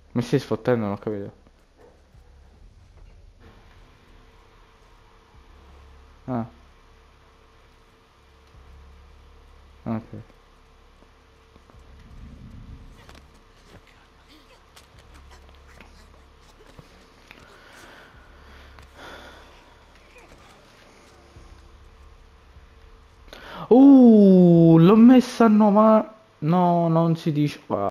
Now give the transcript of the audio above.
Mi stai sfottendo, non ho capito. Ah, ok. L'ho messa a 90. No, non si dice qua.